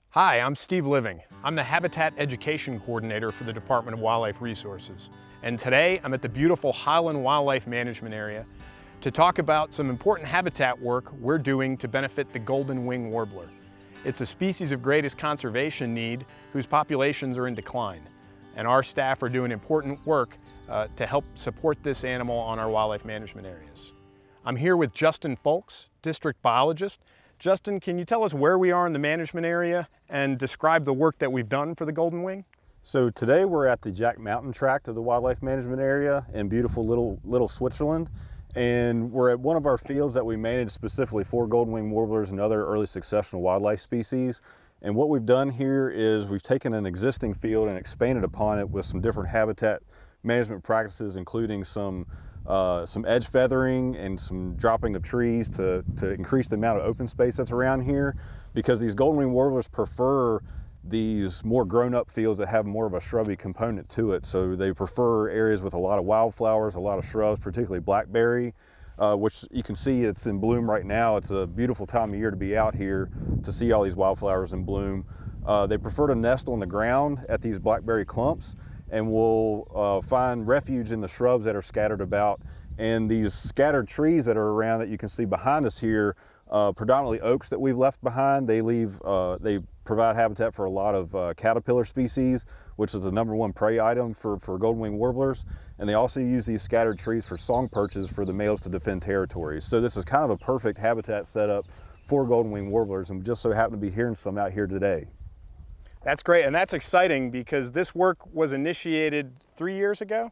Hi, I'm Steve Living. I'm the Habitat Education Coordinator for the Department of Wildlife Resources. And today I'm at the beautiful Highland Wildlife Management Area to talk about some important habitat work we're doing to benefit the golden-winged warbler. It's a species of greatest conservation need whose populations are in decline. And our staff are doing important work to help support this animal on our wildlife management areas. I'm here with Justin Folks, District Biologist. Justin, can you tell us where we are in the management area and describe the work that we've done for the golden wing? So today we're at the Jack Mountain tract of the wildlife management area in beautiful little Switzerland. And we're at one of our fields that we manage specifically for golden-winged warblers and other early successional wildlife species. And what we've done here is we've taken an existing field and expanded upon it with some different habitat management practices, including some edge feathering and some dropping of trees to increase the amount of open space that's around here, because these golden-winged warblers prefer these more grown-up fields that have more of a shrubby component to it. So they prefer areas with a lot of wildflowers, a lot of shrubs, particularly blackberry, which you can see it's in bloom right now. It's a beautiful time of year to be out here to see all these wildflowers in bloom. They prefer to nest on the ground at these blackberry clumps, and will find refuge in the shrubs that are scattered about. And these scattered trees that are around that you can see behind us here, predominantly oaks that we've left behind. They provide habitat for a lot of caterpillar species, which is the #1 prey item for golden-winged warblers. And they also use these scattered trees for song perches for the males to defend territories. So this is kind of a perfect habitat setup for golden-winged warblers, and we just so happen to be hearing some out here today. That's great, and that's exciting because this work was initiated 3 years ago?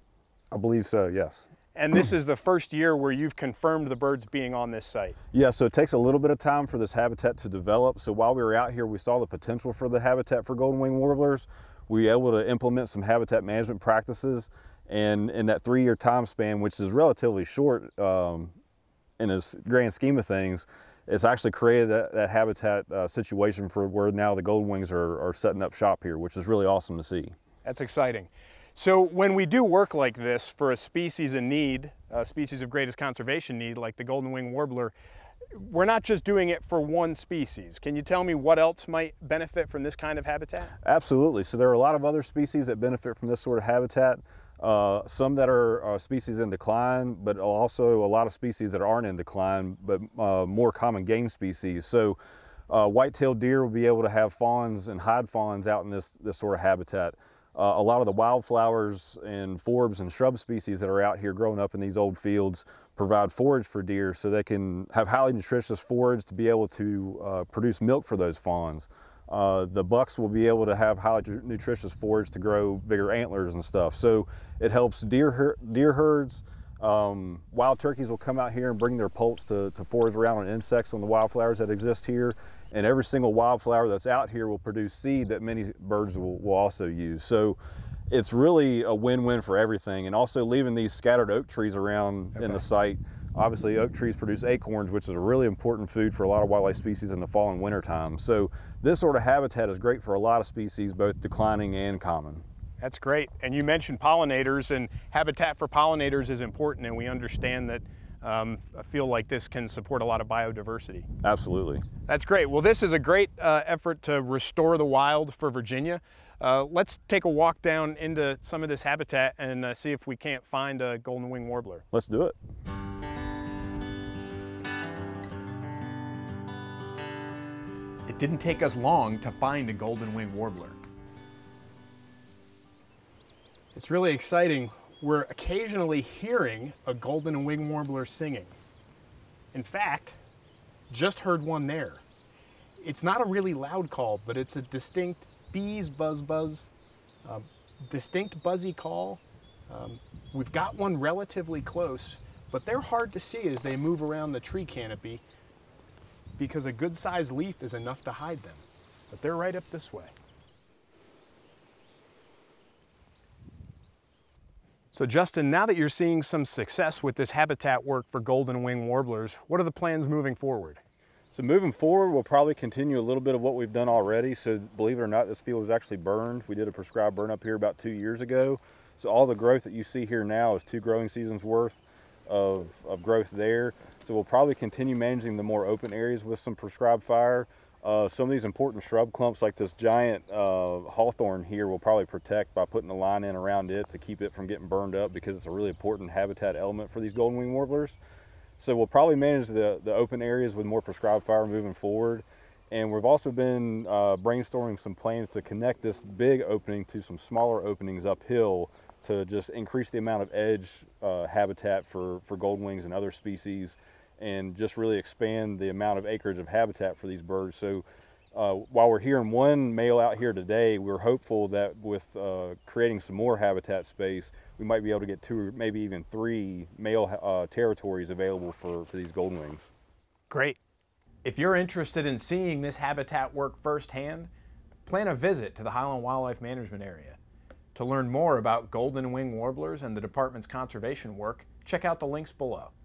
I believe so, yes. And this is the first year where you've confirmed the birds being on this site? Yeah, so it takes a little bit of time for this habitat to develop. So while we were out here, we saw the potential for the habitat for golden-winged warblers. We were able to implement some habitat management practices, and in that 3-year time span, which is relatively short in the grand scheme of things, it's actually created that habitat situation for where now the golden wings are setting up shop here, which is really awesome to see. That's exciting. So when we do work like this for a species in need, a species of greatest conservation need, like the golden-winged warbler, we're not just doing it for one species. Can you tell me what else might benefit from this kind of habitat? Absolutely. So there are a lot of other species that benefit from this sort of habitat. Some that are species in decline, but also a lot of species that aren't in decline, but more common game species. So white-tailed deer will be able to have fawns and hide fawns out in this sort of habitat. A lot of the wildflowers and forbs and shrub species that are out here growing up in these old fields provide forage for deer, so they can have highly nutritious forage to be able to produce milk for those fawns. The bucks will be able to have highly nutritious forage to grow bigger antlers and stuff. So it helps deer herds. Wild turkeys will come out here and bring their poults to forage around on insects on the wildflowers that exist here. And every single wildflower that's out here will produce seed that many birds will also use. So it's really a win-win for everything. And also leaving these scattered oak trees around in the site. Obviously, oak trees produce acorns, which is a really important food for a lot of wildlife species in the fall and winter time. So this sort of habitat is great for a lot of species, both declining and common. That's great. And you mentioned pollinators, and habitat for pollinators is important, and we understand that a field like this can support a lot of biodiversity. Absolutely. That's great. Well, this is a great effort to restore the wild for Virginia. Let's take a walk down into some of this habitat and see if we can't find a golden-winged warbler. Let's do it. It didn't take us long to find a golden-winged warbler. It's really exciting. We're occasionally hearing a golden-winged warbler singing. In fact, just heard one there. It's not a really loud call, but it's a distinct bees buzz buzz, distinct buzzy call. We've got one relatively close, but they're hard to see as they move around the tree canopy because a good-sized leaf is enough to hide them. But they're right up this way. So Justin, now that you're seeing some success with this habitat work for golden-winged warblers, what are the plans moving forward? So moving forward, we'll probably continue a little bit of what we've done already. So believe it or not, this field was actually burned. We did a prescribed burn up here about 2 years ago. So all the growth that you see here now is 2 growing seasons worth of growth there. So we'll probably continue managing the more open areas with some prescribed fire. Some of these important shrub clumps like this giant hawthorn here will probably protect by putting a line in around it to keep it from getting burned up, because it's a really important habitat element for these golden-winged warblers. So we'll probably manage the open areas with more prescribed fire moving forward. And we've also been brainstorming some plans to connect this big opening to some smaller openings uphill to just increase the amount of edge habitat for goldenwings and other species, and just really expand the amount of acreage of habitat for these birds. So while we're hearing one male out here today, we're hopeful that with creating some more habitat space, we might be able to get 2 or maybe even 3 male territories available for these goldenwings. Great. If you're interested in seeing this habitat work firsthand, plan a visit to the Highland Wildlife Management Area. To learn more about golden-winged warblers and the department's conservation work, check out the links below.